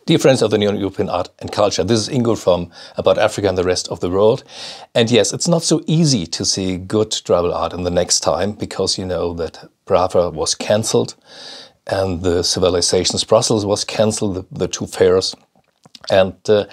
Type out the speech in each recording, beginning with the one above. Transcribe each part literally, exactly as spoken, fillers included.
Dear friends of the Neo-European art and culture, this is Ingo from About Africa and the Rest of the World. And yes, it's not so easy to see good tribal art in the next time, because you know that Brava was cancelled and the Civilizations Brussels was cancelled, the, the two fairs. And uh,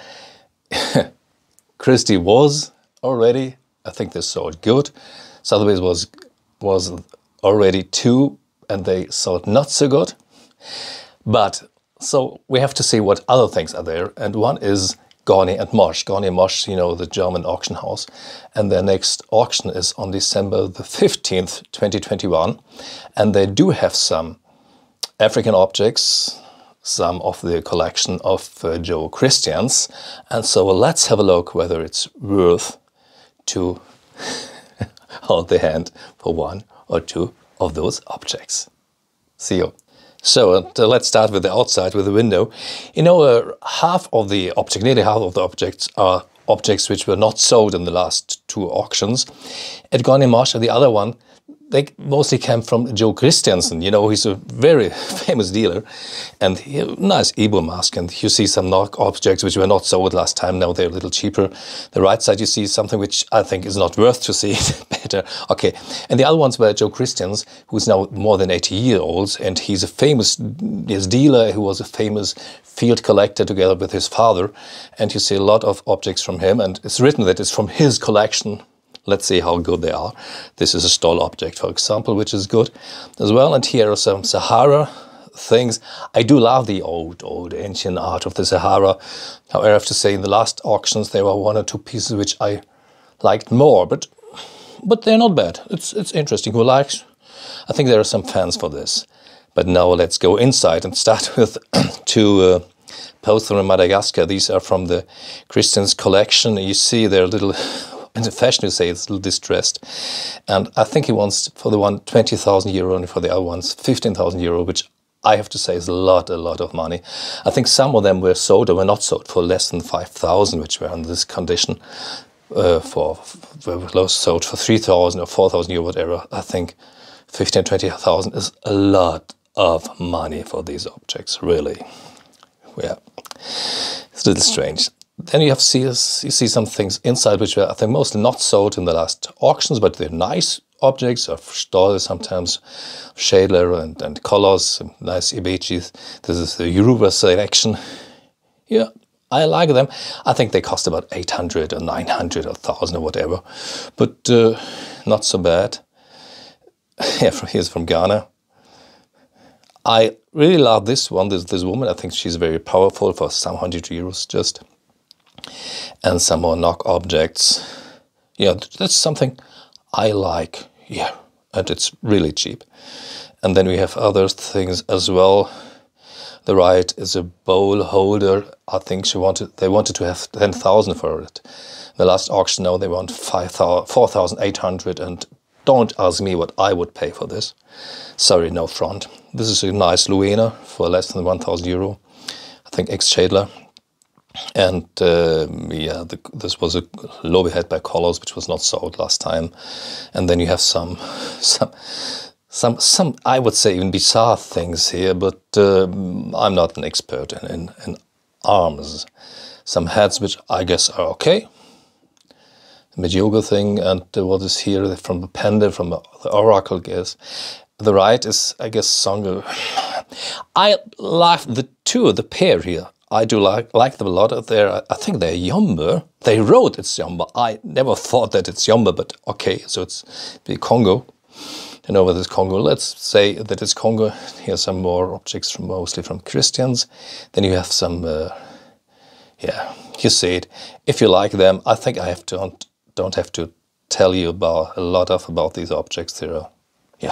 Christie was already, I think they saw it good. Sotheby's was, was already too, and they saw it not so good. But so we have to see what other things are there, and one is Gorny and Mosch. Gorny Mosch, you know, the German auction house, and their next auction is on December the fifteenth, twenty twenty-one, and they do have some African objects, some of the collection of uh, Joe Christians, and so let's have a look whether it's worth to hold the hand for one or two of those objects. See you. So uh, let's start with the outside, with the window. You know, uh, half of the object, nearly half of the objects are objects which were not sold in the last two auctions. At Gorny Mosch, and the other one, they mostly came from Joe Christiansen. You know, he's a very famous dealer, and he, nice Ebo mask. And you see some knock objects which were not sold last time. Now they're a little cheaper. The right side, you see something which I think is not worth to see better. Okay, and the other ones were Joe Christians, who's now more than eighty years old, and he's a famous yes, dealer who was a famous field collector together with his father. And you see a lot of objects from him, and it's written that it's from his collection. Let's see how good they are. This is a stall object, for example, which is good as well. And here are some Sahara things. I do love the old, old ancient art of the Sahara. However, I have to say, in the last auctions, there were one or two pieces which I liked more, but but they're not bad. It's, it's interesting. Who likes? I think there are some fans for this. But now let's go inside and start with two uh, posts from Madagascar. These are from the Christians collection. You see they're little... In the fashion, you say it's a little distressed, and I think he wants for the one twenty thousand euro, and for the other ones fifteen thousand euro, which I have to say is a lot, a lot of money. I think some of them were sold or were not sold for less than five thousand, which were in this condition. Uh, for, for sold for three thousand or four thousand euro, whatever. I think fifteen, twenty thousand is a lot of money for these objects, really. Yeah, it's a little strange. Then you have see, you see some things inside which were, I think, mostly not sold in the last auctions, but they're nice objects of Stoll, sometimes Schädler and, and colors, nice Ibechis. This is the Yoruba selection. Yeah, I like them. I think they cost about eight hundred or nine hundred or one thousand or whatever, but uh, not so bad. Yeah, here's from Ghana. I really love this one, this, this woman. I think she's very powerful for some hundred euros just. And some more knock objects. Yeah, that's something I like. Yeah, and it's really cheap. And then we have other things as well. The right is a bowl holder. I think she wanted. They wanted to have ten thousand for it. The last auction, now they want five thousand, four thousand eight hundred. And don't ask me what I would pay for this. Sorry, no front. This is a nice Luena for less than one thousand euro. I think ex-Schädler. And uh, yeah, the, this was a lobby head by Colors, which was not sold last time. And then you have some, some, some, some I would say even bizarre things here. But uh, I'm not an expert in, in, in arms. Some heads which I guess are okay. Mediocrity thing, and uh, what is here from the Pende, from the, the Oracle, guess. The right is, I guess, Songo. I like the two, the pair here. I do like like them a lot. They're, I think they're Yomba. They wrote it's Yomba. I never thought that it's Yomba, but okay, so it's the Congo. You know what is Congo? Let's say that it's Congo. Here's some more objects from mostly from Christians. Then you have some, uh, yeah, you see it. If you like them, I think I have to don't don't have to tell you about a lot of about these objects. There are, yeah,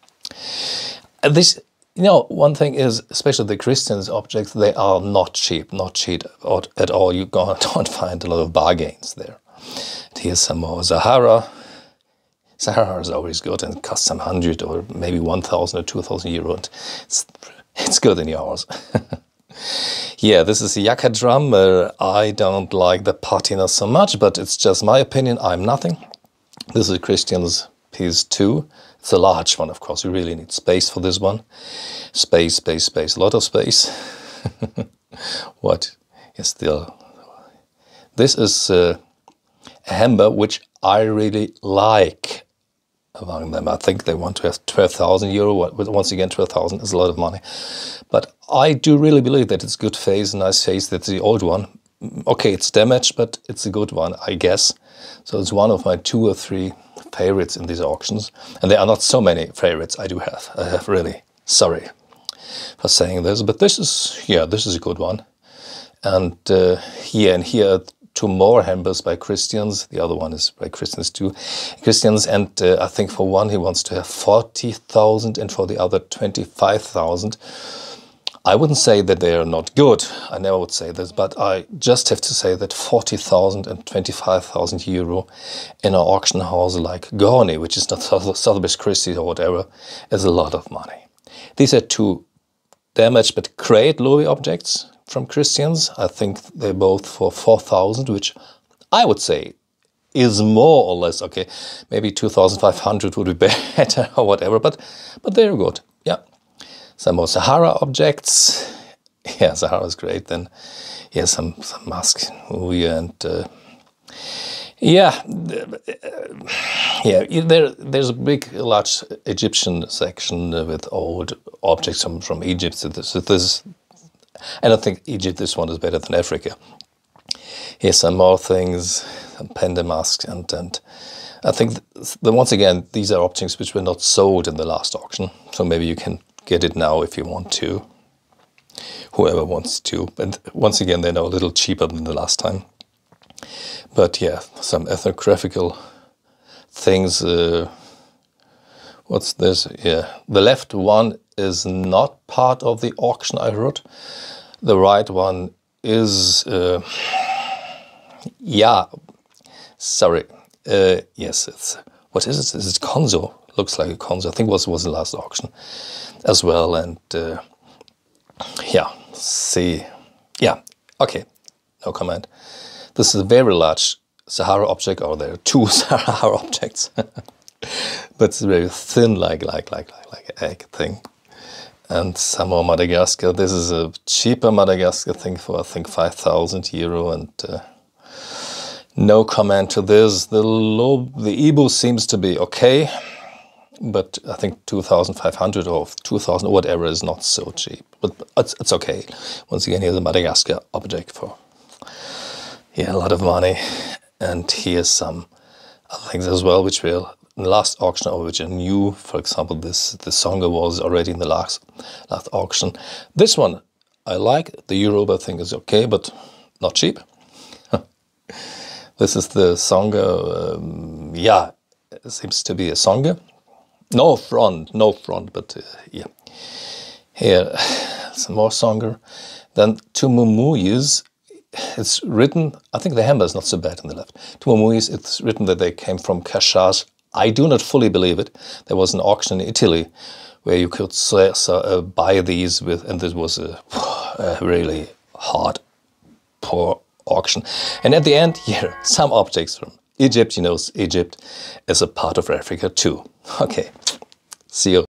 and this. You know, one thing is, especially the Christians objects, they are not cheap, not cheap at all. You don't find a lot of bargains there. And here's some more Sahara. Sahara is always good and costs some hundred or maybe one thousand or two thousand euro. And it's, it's good in yours. Yeah, this is a Yaka drum. Uh, I don't like the patina so much, but it's just my opinion. I'm nothing. This is Christian's piece two. It's a large one, of course. You really need space for this one. Space, space, space, a lot of space. what is still. This is uh, a hammer which I really like among them. I think they want to have twelve thousand euro. Once again, twelve thousand is a lot of money. But I do really believe that it's good face, nice face. That's the old one. Okay, it's damaged, but it's a good one, I guess. So it's one of my two or three favorites in these auctions. And there are not so many favorites I do have. I have really, sorry for saying this, but this is, yeah, this is a good one. And uh, here and here, two more hammers by Christians. The other one is by Christians too. Christians, and uh, I think for one he wants to have forty thousand and for the other twenty-five thousand. I wouldn't say that they are not good. I never would say this, but I just have to say that forty thousand and twenty-five thousand euro in an auction house like Gorny, which is not Sotheby's Christie's or whatever, is a lot of money. These are two damaged but great Louis objects from Christians. I think they're both for four thousand, which I would say is more or less, okay, maybe two thousand five hundred would be better or whatever, but, but they're good, yeah. Some more Sahara objects. Yeah, Sahara is great. Then yeah, some some masks. Oh yeah, and uh, yeah, yeah. There there's a big, large Egyptian section with old objects from from Egypt. So this, this I don't think Egypt. This one is better than Africa. Here's some more things, some panda masks, and and I think that once again these are objects which were not sold in the last auction. So maybe you can get it now if you want to, whoever wants to. And once again, they're now a little cheaper than the last time. But yeah, some ethnographical things. Uh, what's this? Yeah, the left one is not part of the auction, I heard. The right one is, uh, yeah, sorry. Uh, yes, it's, what is it? Is it Konzo? Looks like a Konzo. I think it was, was the last auction as well. And uh, yeah, see, yeah, okay, no comment. This is a very large Sahara object, or there are two Sahara objects, but it's very thin, like like like like like an egg thing. And some more Madagascar. This is a cheaper Madagascar thing for I think five thousand euro, and uh, no comment to this. The low, the Ibu seems to be okay. But I think two thousand five hundred or two thousand or whatever is not so cheap. But it's, it's okay. Once again, here's a Madagascar object for, yeah, a lot of money. And here's some other things as well, which were in the last auction or which are new. For example, this the Songa was already in the last, last auction. This one I like. The Euro, I think, is okay, but not cheap. This is the Songa. Um, yeah, it seems to be a Songa. No front, no front, but uh, yeah. Here, some more Songer. Then two Mumuyas. It's written, I think the hammer is not so bad on the left. Two Mumuyas, it's written that they came from Kashaj. I do not fully believe it. There was an auction in Italy where you could uh, buy these with, and this was a, a really hard, poor auction. And at the end, here, some objects from Egypt. You know, Egypt is a part of Africa too. Okay, see you.